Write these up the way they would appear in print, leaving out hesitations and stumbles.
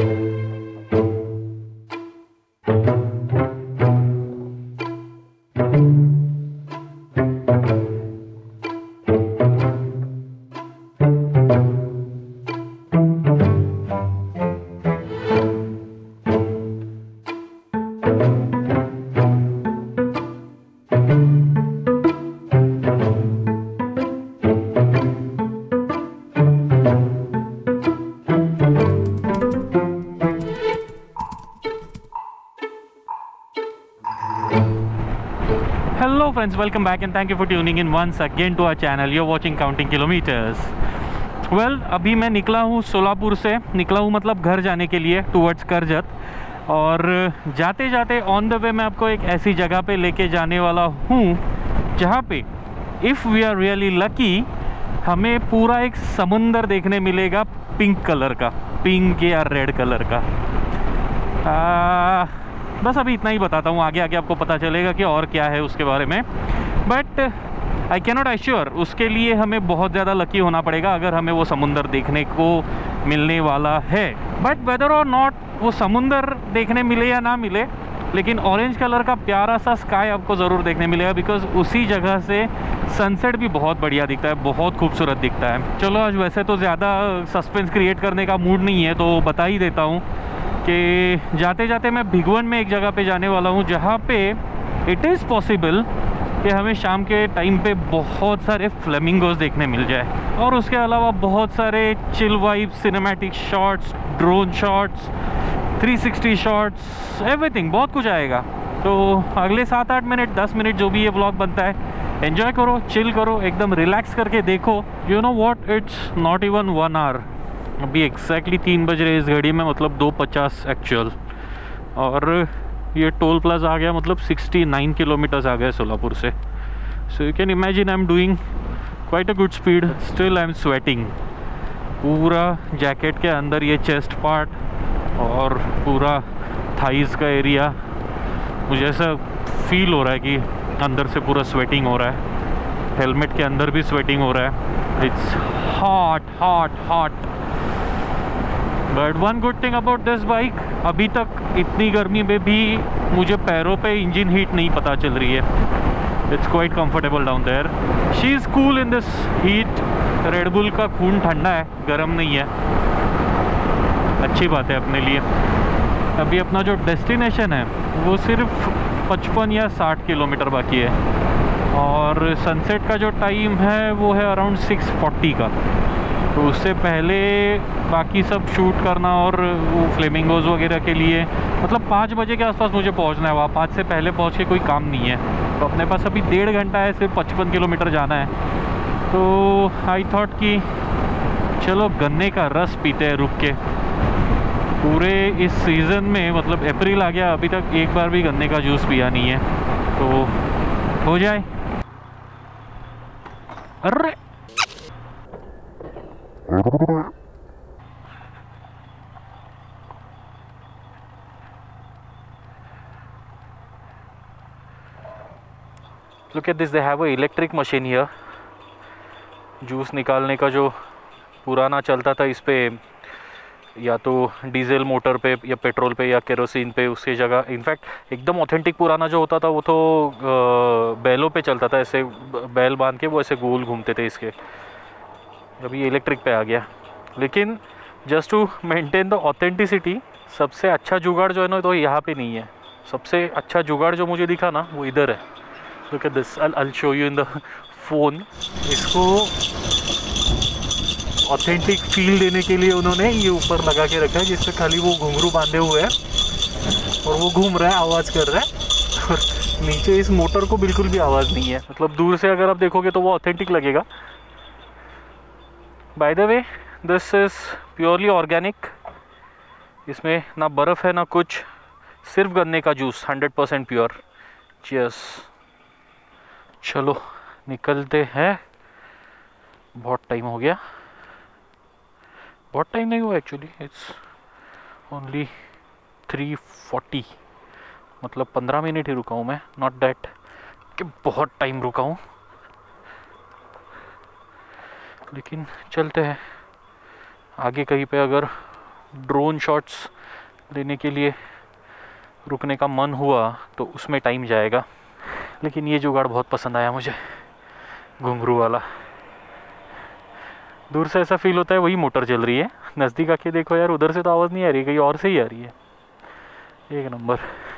Hello friends, welcome back and thank you for tuning in once again to our channel. You're watching Counting Kilometers. Well, अभी मैं निकला हूँ सोलापुर से, निकला हूँ मतलब घर जाने के लिए टूवर्ड्स करजत। और जाते जाते ऑन द वे मैं आपको एक ऐसी जगह पे लेके जाने वाला हूँ जहाँ पे if we are really lucky हमें पूरा एक समुंदर देखने मिलेगा पिंक कलर का, पिंक या रेड कलर का। बस अभी इतना ही बताता हूँ, आगे आगे आपको पता चलेगा कि और क्या है उसके बारे में। बट आई कैनॉट एश्योर, उसके लिए हमें बहुत ज़्यादा लकी होना पड़ेगा अगर हमें वो समुंदर देखने को मिलने वाला है। बट वेदर और नॉट वो समुंदर देखने मिले या ना मिले, लेकिन ऑरेंज कलर का प्यारा सा स्काई आपको ज़रूर देखने मिलेगा, बिकॉज उसी जगह से सनसेट भी बहुत बढ़िया दिखता है, बहुत खूबसूरत दिखता है। चलो आज वैसे तो ज़्यादा सस्पेंस क्रिएट करने का मूड नहीं है, तो बता ही देता हूँ कि जाते जाते मैं भिगवन में एक जगह पे जाने वाला हूँ जहाँ पे इट इज़ पॉसिबल कि हमें शाम के टाइम पे बहुत सारे फ्लेमिंगोज देखने मिल जाए, और उसके अलावा बहुत सारे chill vibe, cinematic shots, drone shots, 360 shots, everything, बहुत कुछ आएगा। तो अगले 7-8 मिनट 10 मिनट जो भी ये व्लॉग बनता है, एंजॉय करो, चिल करो, एकदम रिलैक्स करके देखो। You know what, it's not even 1 hour, अभी एग्जैक्टली 3 बज रहे इस घड़ी में, मतलब 2:50 एक्चुअल। और ये टोल प्लाजा आ गया, मतलब 69 किलोमीटर्स आ गए सोलापुर से। So you can imagine I am doing quite a good speed, still I am sweating. पूरा जैकेट के अंदर ये चेस्ट पार्ट और पूरा थाइज़ का एरिया, मुझे ऐसा फील हो रहा है कि अंदर से पूरा स्वेटिंग हो रहा है। हेलमेट के अंदर भी स्वेटिंग हो रहा है। It's hot hot hot. But one good thing about this bike, अभी तक इतनी गर्मी में भी मुझे पैरों पे इंजन हीट नहीं पता चल रही है। It's quite comfortable down there. She is cool in this heat. Red Bull का खून ठंडा है, गर्म नहीं है, अच्छी बात है अपने लिए। अभी अपना जो डेस्टिनेशन है वो सिर्फ 55 या 60 किलोमीटर बाकी है, और सनसेट का जो टाइम है वो है अराउंड 6:40 का। तो उससे पहले बाकी सब शूट करना और वो फ्लेमिंगोज वगैरह के लिए, मतलब 5 बजे के आसपास मुझे पहुंचना है वहाँ। 5 से पहले पहुंच के कोई काम नहीं है। तो अपने पास अभी 1.5 घंटा है, सिर्फ 55 किलोमीटर जाना है। तो आई थॉट कि चलो गन्ने का रस पीते हैं रुक के। पूरे इस सीज़न में, मतलब अप्रैल आ गया, अभी तक एक बार भी गन्ने का जूस पिया नहीं है, तो हो जाए। अरे look at this, they have a electric machine here. Juice निकालने का जो पुराना चलता था इस पे, या तो डीजल मोटर पे या पेट्रोल पे या केरोसिन पे, उसकी जगह इनफैक्ट एकदम ऑथेंटिक पुराना जो होता था वो तो बैलों पे चलता था, ऐसे बैल बांध के वो ऐसे गोल घूमते थे इसके। अभी इलेक्ट्रिक पे आ गया। लेकिन just to maintain the authenticity, सबसे अच्छा जुगाड़ जो है ना, तो यहाँ पे नहीं है। सबसे अच्छा जुगाड़ जो मुझे दिखा ना वो इधर है। Look at this, I will show you in the phone. इसको ऑथेंटिक फील देने के लिए उन्होंने ये ऊपर लगा के रखा है, जिससे खाली वो घुंघरू बांधे हुए हैं और वो घूम रहा है, आवाज़ कर रहा है। और नीचे इस मोटर को बिल्कुल भी आवाज़ नहीं है, मतलब दूर से अगर आप देखोगे तो वो ऑथेंटिक लगेगा। By the way, this is purely organic. इसमें ना बर्फ़ है ना कुछ, सिर्फ गन्ने का जूस, 100% प्योर। चीयर्स। चलो निकलते हैं, बहुत टाइम हो गया। बहुत टाइम नहीं हुआ एक्चुअली, इट्स ओनली 3:40, मतलब 15 मिनट ही रुका हूँ मैं, नॉट दैट कि बहुत टाइम रुका हूँ। लेकिन चलते हैं आगे, कहीं पे अगर ड्रोन शॉट्स लेने के लिए रुकने का मन हुआ तो उसमें टाइम जाएगा। लेकिन ये जुगाड़ बहुत पसंद आया मुझे, घुंघरू वाला। दूर से ऐसा फील होता है वही मोटर चल रही है, नज़दीक आके देखो यार उधर से तो आवाज़ नहीं आ रही, कहीं और से ही आ रही है। एक नंबर।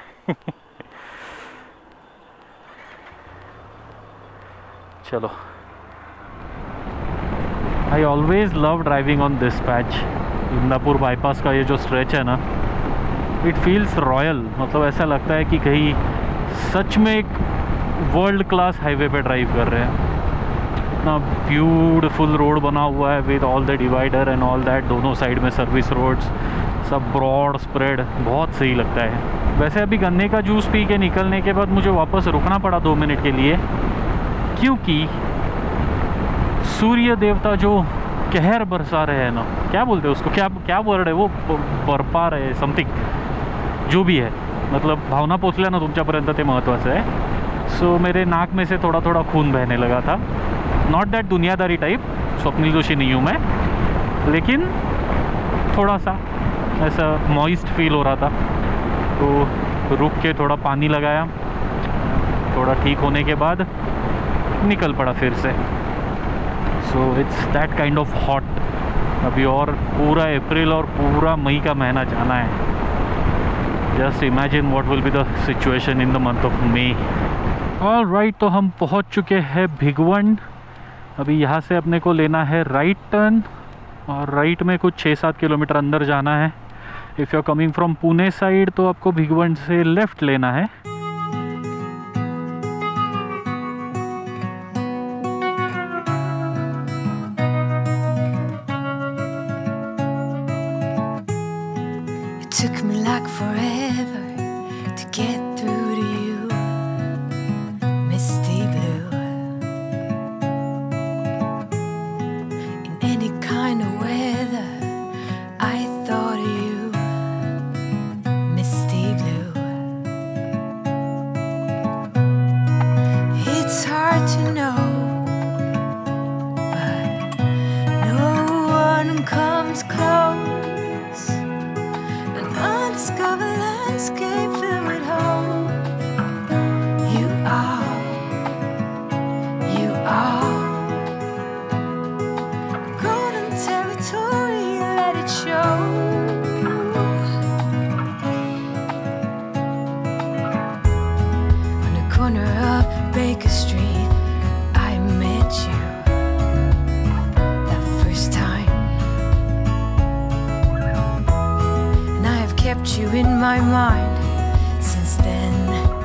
चलो, I always love driving on this patch. Indapur bypass का ये जो स्ट्रेच है ना, इट फील्स रॉयल। मतलब ऐसा लगता है कि कहीं सच में एक वर्ल्ड क्लास हाईवे पे ड्राइव कर रहे हैं। इतना ब्यूटीफुल रोड बना हुआ है with all the divider and all that, दोनों साइड में सर्विस रोड्स, सब ब्रॉड स्प्रेड, बहुत सही लगता है। वैसे अभी गन्ने का जूस पी के निकलने के बाद मुझे वापस रुकना पड़ा 2 मिनट के लिए, क्योंकि सूर्य देवता जो कहर बरसा रहे हैं ना, क्या बोलते हैं उसको, क्या वर्ड है वो, बरपा रहे समथिंग, जो भी है, मतलब भावना पोचल्या ना तुमच्यापर्यंत, ते महत्त्वाचं आहे। सो मेरे नाक में से थोड़ा थोड़ा खून बहने लगा था। नॉट दैट दुनियादारी टाइप, स्वप्निल जोशी नहीं हूँ मैं, लेकिन थोड़ा सा ऐसा मॉइस्ट फील हो रहा था। तो रुक के थोड़ा पानी लगाया, थोड़ा ठीक होने के बाद निकल पड़ा फिर से। So it's that kind of hot. अभी और पूरा अप्रैल और पूरा मई का महीना जाना है। Just imagine what will be the situation in the month of May. All right, तो हम पहुंच चुके हैं भिगवण। अभी यहाँ से अपने को लेना है राइट टर्न, और राइट में कुछ 6-7 किलोमीटर अंदर जाना है। If you are coming from Pune side तो आपको भिगवण से लेफ़्ट लेना है। Took me like forever to get through to you, misty blue. In any kind of weather, I thought of you, misty blue. It's hard to know, but no one comes close. Undiscovered landscape filled with hope. You are golden territory, let it show. On the corner of Baker Street, I met you that first time. Kept you in my mind since then.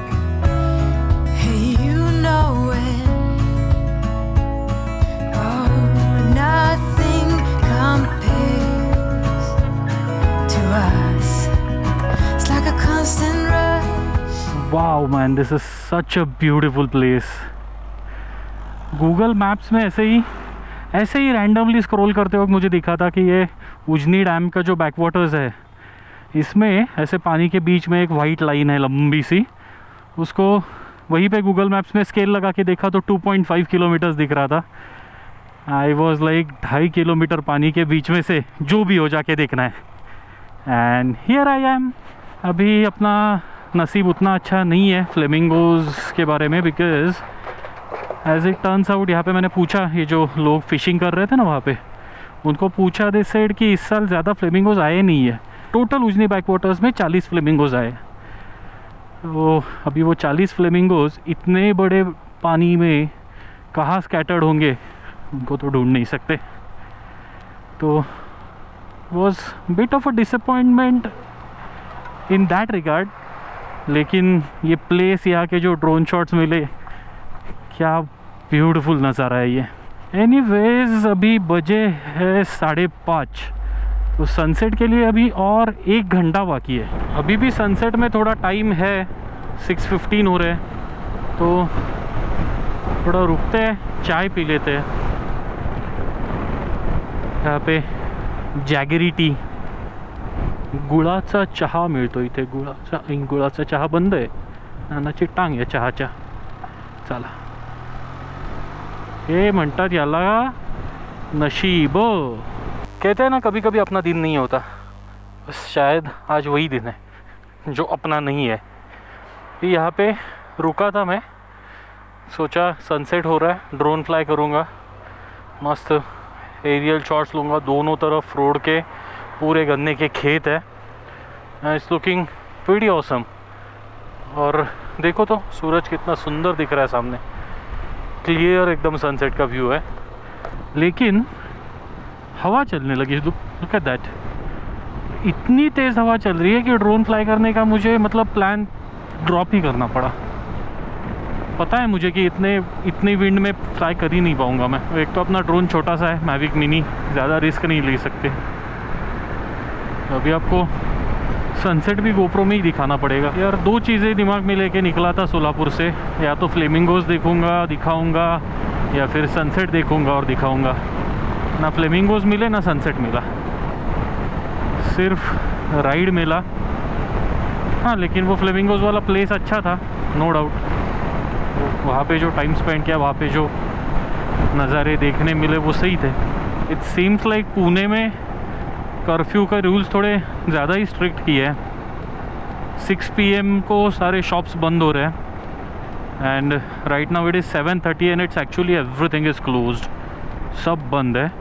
Hey, you know it. Oh, nothing compares to us. It's like a constant rush. Wow man, this is such a beautiful place. Google Maps में ऐसे ही randomly scroll करते वक्त मुझे दिखा था कि ये Ujani dam का जो बैकवाटर्स है, इसमें ऐसे पानी के बीच में एक वाइट लाइन है लंबी सी। उसको वहीं पे गूगल मैप्स में स्केल लगा के देखा तो 2.5 किलोमीटर्स दिख रहा था। आई वॉज लाइक 2.5 किलोमीटर पानी के बीच में से जो भी हो जाके देखना है। And here I am. अभी अपना नसीब उतना अच्छा नहीं है फ्लेमिंगोज के बारे में, because as it turns out यहाँ पे मैंने पूछा, ये जो लोग फिशिंग कर रहे थे ना वहाँ पे, उनको पूछा दे सेड कि इस साल ज़्यादा फ्लेमिंगोज आए नहीं है। टोटल उजनी बैकवाटर्स में 40 फ्लेमिंगोज आए। तो अभी वो 40 फ्लेमिंगोज इतने बड़े पानी में कहाँ स्कैटर्ड होंगे उनको तो ढूंढ नहीं सकते। तो was bit of a disappointment in that regard. लेकिन ये प्लेस, यहाँ के जो ड्रोन शॉट्स मिले, क्या ब्यूटीफुल नज़ारा है ये। एनीवेज अभी बजे है 5:30, तो सनसेट के लिए अभी और 1 घंटा बाकी है। अभी भी सनसेट में थोड़ा टाइम है, 6:15 हो रहे हैं, तो थोड़ा रुकते हैं, चाय पी लेते हैं। यहाँ पे जॅगरी टी, गुळाचा चहा मिळतो इथे। गुळाचा चहा बंद आहे, नानाची टांग आहे चहाच्या। चला, हे म्हणतात याला नशीब। कहते हैं ना, कभी कभी अपना दिन नहीं होता, बस शायद आज वही दिन है जो अपना नहीं है। यहाँ पे रुका था मैं, सोचा सनसेट हो रहा है, ड्रोन फ्लाई करूँगा, मस्त एरियल शॉट्स लूँगा। दोनों तरफ रोड के पूरे गन्ने के खेत है, इट्स लुकिंग प्रीटी ऑसम। और देखो तो सूरज कितना सुंदर दिख रहा है सामने, क्लियर एकदम सनसेट का व्यू है। लेकिन हवा चलने लगी, लुक एट दैट, इतनी तेज़ हवा चल रही है कि ड्रोन फ्लाई करने का मुझे मतलब प्लान ड्रॉप ही करना पड़ा। पता है मुझे कि इतनी विंड में फ्लाई कर ही नहीं पाऊँगा मैं। एक तो अपना ड्रोन छोटा सा है, मैविक मिनी, ज़्यादा रिस्क नहीं ले सकते। अभी आपको सनसेट भी गोप्रो में ही दिखाना पड़ेगा यार। दो चीज़ें दिमाग में लेके निकला था सोलापुर से, या तो फ्लेमिंगोज दिखाऊंगा या फिर सनसेट देखूंगा और दिखाऊंगा। ना फ्लेमिंगोज मिले ना सनसेट मिला, सिर्फ राइड मिला। हाँ, लेकिन वो फ्लेमिंगोज वाला प्लेस अच्छा था, नो डाउट। वहाँ पे जो टाइम स्पेंड किया, वहाँ पे जो नज़ारे देखने मिले वो सही थे। इट सीम्स लाइक पुणे में कर्फ्यू का रूल्स थोड़े ज़्यादा ही स्ट्रिक्ट किए हैं। 6 PM को सारे शॉप्स बंद हो रहे हैं and right now it is 7:30 and it's actually everything is closed, सब बंद है।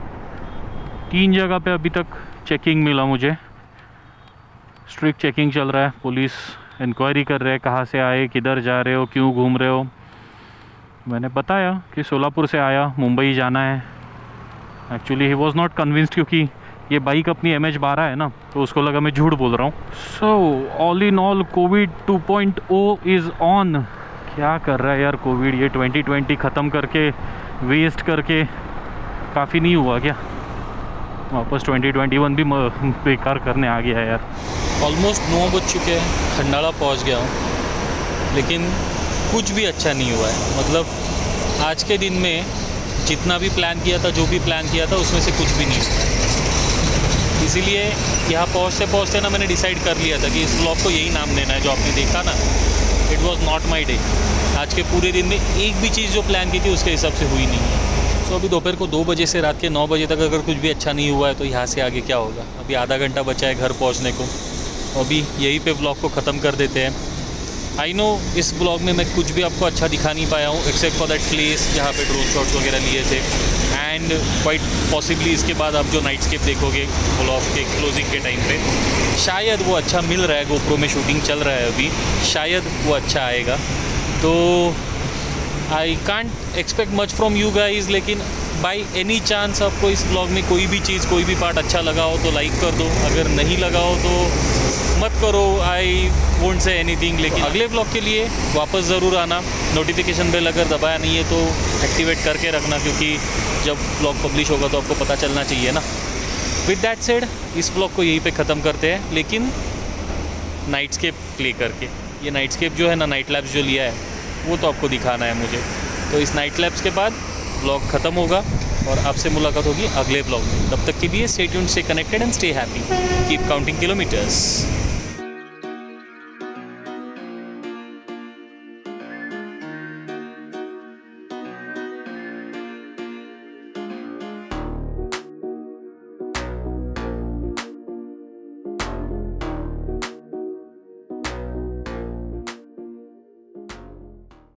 3 जगह पे अभी तक चेकिंग मिला मुझे, स्ट्रिक्ट चेकिंग चल रहा है। पुलिस इंक्वायरी कर रहे हैं, कहाँ से आए, किधर जा रहे हो, क्यों घूम रहे हो। मैंने बताया कि सोलापुर से आया, मुंबई जाना है। Actually he was not convinced, क्योंकि ये बाइक अपनी MH12 है ना, तो उसको लगा मैं झूठ बोल रहा हूँ। So all in all COVID 2.0 is on. क्या कर रहा है यार कोविड, ये 2020 ख़त्म करके वेस्ट करके काफ़ी नहीं हुआ क्या? वापस 2021 भी बेकार करने आ गया है यार। ऑलमोस्ट 9 बज चुके हैं, खंडाला पहुंच गया हूं, लेकिन कुछ भी अच्छा नहीं हुआ है। मतलब आज के दिन में जितना भी प्लान किया था, जो भी प्लान किया था, उसमें से कुछ भी नहीं हुआ। इसीलिए यहाँ पहुँचते ना मैंने डिसाइड कर लिया था कि इस ब्लॉग को यही नाम देना है जो आपने देखा ना, it was not my day. आज के पूरे दिन में एक भी चीज़ जो प्लान की थी उसके हिसाब से हुई नहीं है। तो अभी दोपहर को 2 बजे से रात के 9 बजे तक अगर कुछ भी अच्छा नहीं हुआ है तो यहाँ से आगे क्या होगा। अभी आधा घंटा बचा है घर पहुँचने को, अभी यहीं पे ब्लॉग को ख़त्म कर देते हैं। आई नो इस ब्लॉग में मैं कुछ भी आपको अच्छा दिखा नहीं पाया हूँ, एक्सेप्ट फॉर दैट प्लेस जहाँ पे ड्रोन शॉट्स वगैरह लिए थे। एंड क्वाइट पॉसिबली इसके बाद आप जो नाइटस्केप देखोगे ब्लॉग के क्लोजिंग के टाइम पे, शायद वो अच्छा मिल रहा है। गोप्रो में शूटिंग चल रहा है अभी, शायद वो अच्छा आएगा। तो I can't expect much from you guys, लेकिन बाई एनी चांस आपको इस ब्लॉग में कोई भी चीज़, कोई भी पार्ट अच्छा लगा हो तो लाइक कर दो, अगर नहीं लगा हो तो मत करो, आई वोंट से एनीथिंग। लेकिन अगले ब्लॉग के लिए वापस ज़रूर आना। नोटिफिकेशन बेल अगर दबाया नहीं है तो एक्टिवेट करके रखना, क्योंकि जब ब्लॉग पब्लिश होगा तो आपको पता चलना चाहिए ना। विद दैट सेड, इस ब्लॉग को यहीं पे ख़त्म करते हैं, लेकिन नाइटस्केप प्ले करके। ये नाइटस्केप जो है ना, नाइट लैब्स जो लिया है वो तो आपको दिखाना है मुझे। तो इस नाइट लैब्स के बाद ब्लॉग ख़त्म होगा और आपसे मुलाकात होगी अगले ब्लॉग में। तब तक के लिए stay tuned, stay connected and stay happy, keep counting kilometres.